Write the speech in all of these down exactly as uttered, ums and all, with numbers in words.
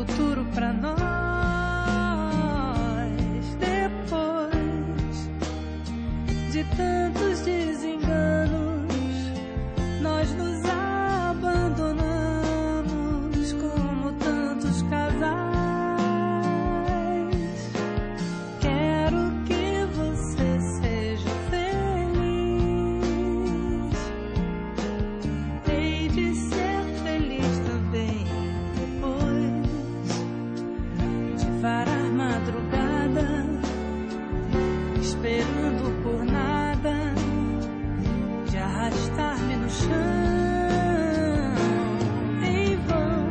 futuro pra nós. Depois de tantos desenganos, nós nos abandonamos como tantos casais. Quero que você seja feliz. Hei de ser feliz também depois de varar madrugada, esperando por nada, de arrastar-me no chão em vão.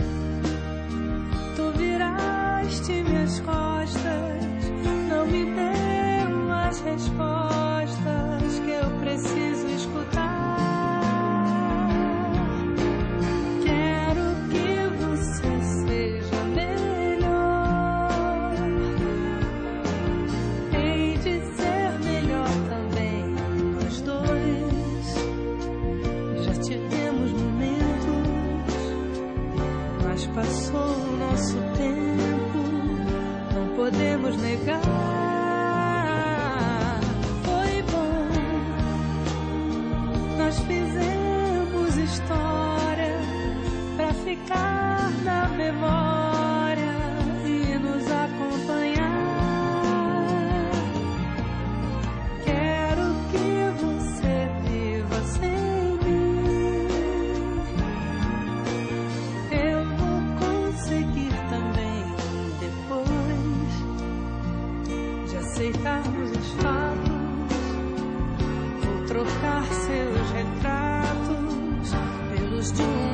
Tu viraste minhas costas, não me deu as respostas que eu preciso escutar. Quero que você seja melhor. Hei de ser melhor também nós dois. Já tivemos momentos, mas passou o nosso tempo, não podemos negar. Foi bom, nós fizemos história pra ficar na memória e nos acompanhar. Quero que você viva sem mim. Eu vou conseguir também depois de aceitarmos os fatos. Vou trocar seus retratos pelos de um